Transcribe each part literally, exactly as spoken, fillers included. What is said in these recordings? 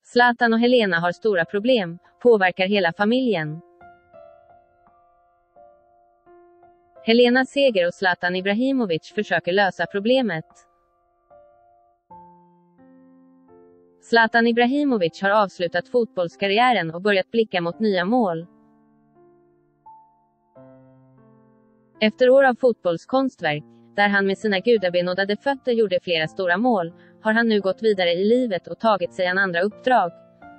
Zlatan och Helena har stora problem, påverkar hela familjen. Helena Seger och Zlatan Ibrahimovic försöker lösa problemet. Zlatan Ibrahimovic har avslutat fotbollskarriären och börjat blicka mot nya mål. Efter år av fotbollskonstverk, där han med sina gudabenådade fötter gjorde flera stora mål, har han nu gått vidare i livet och tagit sig an andra uppdrag.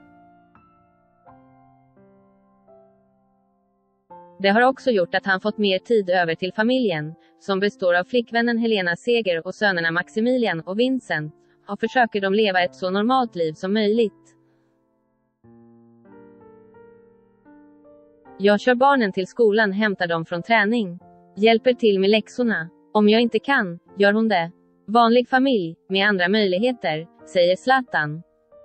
Det har också gjort att han fått mer tid över till familjen, som består av flickvännen Helena Seger och sönerna Maximilian och Vincent, och försöker de leva ett så normalt liv som möjligt. Jag kör barnen till skolan, hämtar dem från träning. Hjälper till med läxorna. Om jag inte kan, gör hon det. Vanlig familj, med andra möjligheter, säger Zlatan.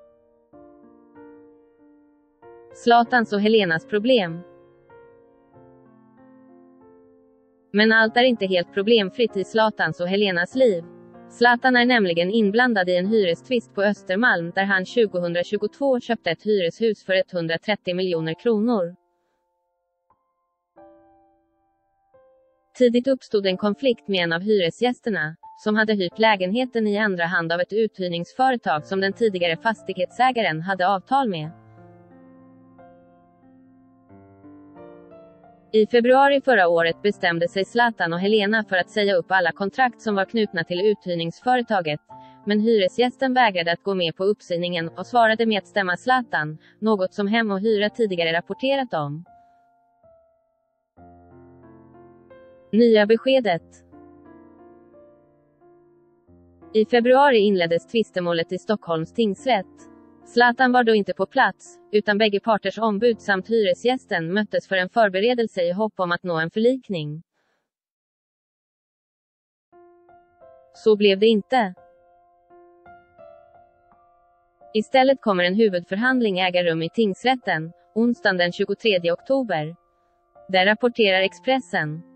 Zlatans och Helenas problem. Men allt är inte helt problemfritt i Zlatans och Helenas liv. Zlatan är nämligen inblandad i en hyrestvist på Östermalm där han tjugohundratjugotvå köpte ett hyreshus för etthundratrettio miljoner kronor. Tidigt uppstod en konflikt med en av hyresgästerna, som hade hyrt lägenheten i andra hand av ett uthyrningsföretag som den tidigare fastighetsägaren hade avtal med. I februari förra året bestämde sig Zlatan och Helena för att säga upp alla kontrakt som var knutna till uthyrningsföretaget, men hyresgästen vägrade att gå med på uppsägningen och svarade med att stämma Zlatan, något som Hem och Hyra tidigare rapporterat om. Nya beskedet. I februari inleddes tvistemålet i Stockholms tingsrätt. Zlatan var då inte på plats, utan bägge parters ombud samt hyresgästen möttes för en förberedelse i hopp om att nå en förlikning. Så blev det inte. Istället kommer en huvudförhandling äga rum i tingsrätten, onsdagen den tjugotredje oktober. Där rapporterar Expressen.